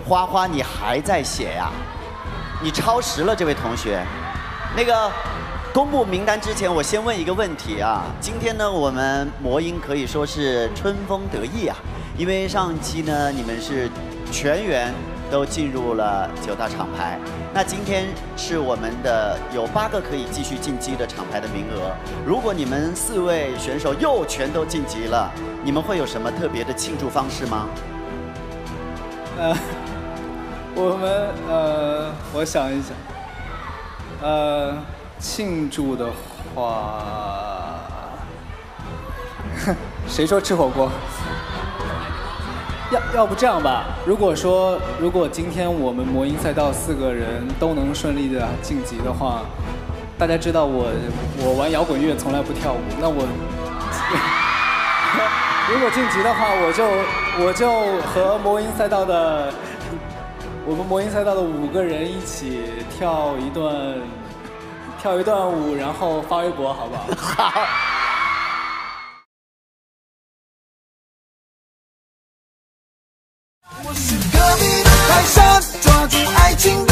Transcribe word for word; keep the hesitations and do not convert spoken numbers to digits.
花花，你还在写呀？你超时了，这位同学。那个公布名单之前，我先问一个问题啊。今天呢，我们魔音可以说是春风得意啊，因为上一期呢，你们是全员都进入了九大厂牌。那今天是我们的有八个可以继续晋级的厂牌的名额。如果你们四位选手又全都晋级了，你们会有什么特别的庆祝方式吗？ 呃，我们呃，我想一想，呃，庆祝的话，谁说吃火锅？要要不这样吧，如果说如果今天我们魔音赛道四个人都能顺利的晋级的话，大家知道我我玩摇滚乐从来不跳舞，那我如果晋级的话，我就我就和魔音赛道的我们魔音赛道的五个人一起跳一段跳一段舞，然后发微博，好不好？ 好。 我是隔壁的泰山，抓住爱情。